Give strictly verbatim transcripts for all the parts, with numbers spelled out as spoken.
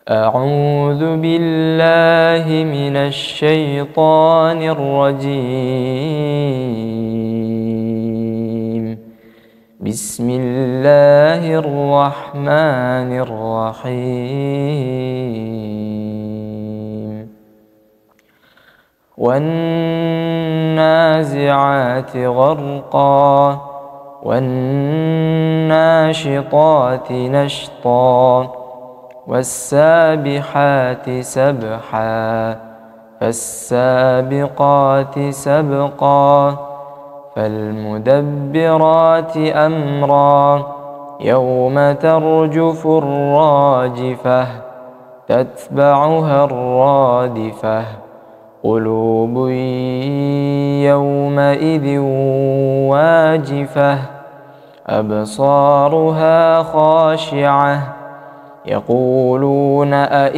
أعوذ بالله من الشيطان الرجيم. بسم الله الرحمن الرحيم. والنازعات غرقا والناشطات نشطا والسابحات سبحا فالسابقات سبقا فالمدبرات أمرا يوم ترجف الراجفة تتبعها الرادفة قلوب يومئذ واجفة أبصارها خاشعة يقولون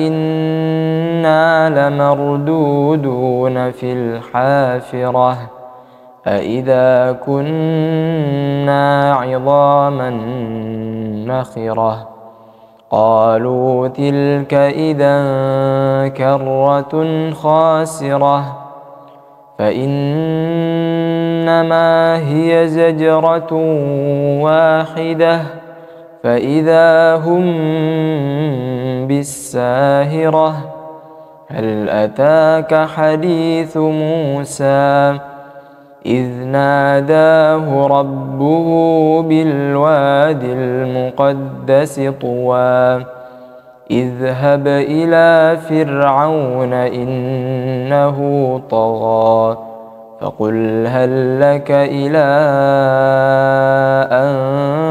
أئنا لمردودون في الحافرة أئذا كنا عظاما نخرة قالوا تلك إذا كرة خاسرة فإنما هي زجرة واحدة فإذا هم بالساهرة هل أتاك حديث موسى إذ ناداه ربه بالواد المقدس طوى اذهب إلى فرعون إنه طغى فقل هل لك إلى أن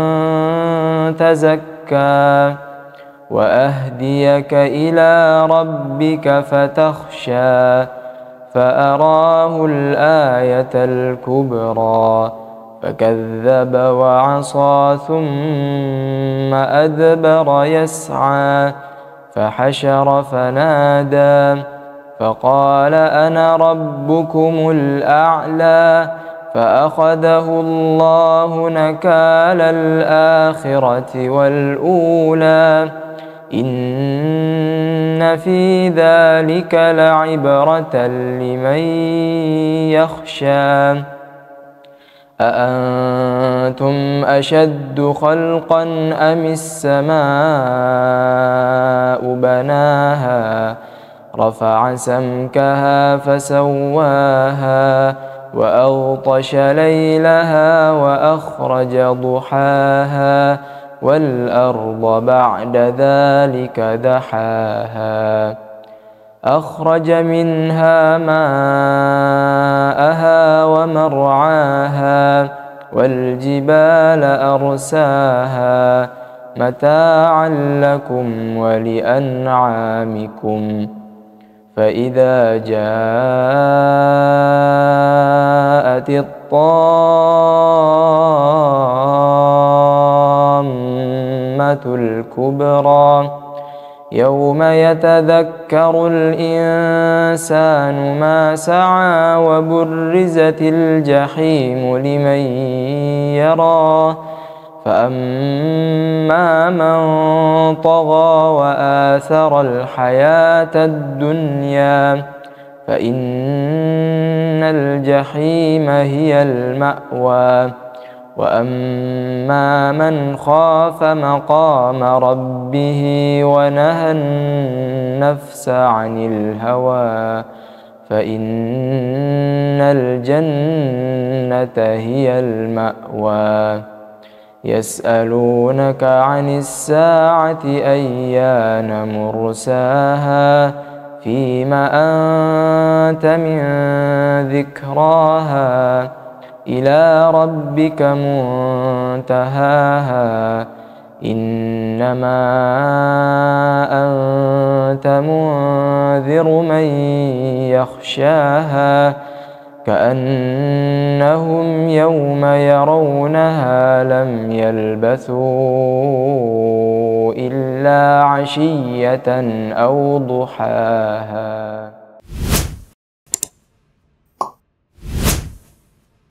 تزكى وأهديك إلى ربك فتخشى فأراه الآية الكبرى فكذب وعصى ثم أدبر يسعى فحشر فنادى فقال أنا ربكم الأعلى فأخذه الله نكال الآخرة والأولى إن في ذلك لعبرة لمن يخشى أأنتم أشد خلقا أم السماء بناها رفع سمكها فسواها وأغطش ليلها وأخرج ضحاها والأرض بعد ذلك دحاها أخرج منها ماءها ومرعاها والجبال أرساها متاعا لكم ولأنعامكم فإذا جاءت الطامة الكبرى يوم يتذكر الإنسان ما سعى وبرزت الجحيم لمن يرى فأما من طغى وآثر الحياة الدنيا فإن الجحيم هي المأوى وأما من خاف مقام ربه ونهى النفس عن الهوى فإن الجنة هي المأوى يسألونك عن الساعة أيان مرساها فيم أنت من ذكراها إلى ربك منتهاها إنما أنت منذر من يخشاها كأنهم يوم يرونها لم يلبثوا إلا عشية أو ضحاها.